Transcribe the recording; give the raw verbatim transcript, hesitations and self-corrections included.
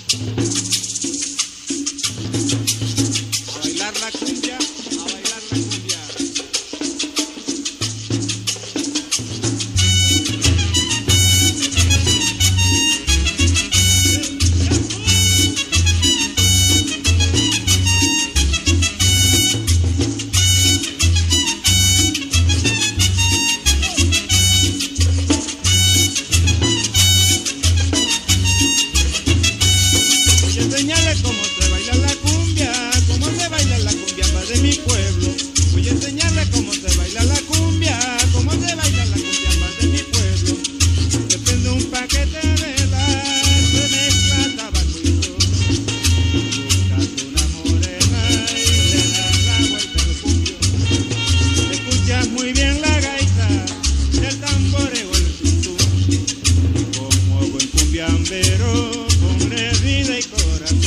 A bailar la cumbia, a bailar la cumbia. Enseñarle cómo se baila la cumbia, cómo se baila la cumbia de mi pueblo. Voy a enseñarle cómo se baila la cumbia, cómo se baila la cumbia de mi pueblo. Se prende un paquete de velas, se mezcla tabaco y ron. Buscas una morena y le das la vuelta al cumbión. Escuchas muy bien la gaita, el tamboreo, el tuntún. Como buen cumbiambero, con vida y corazón.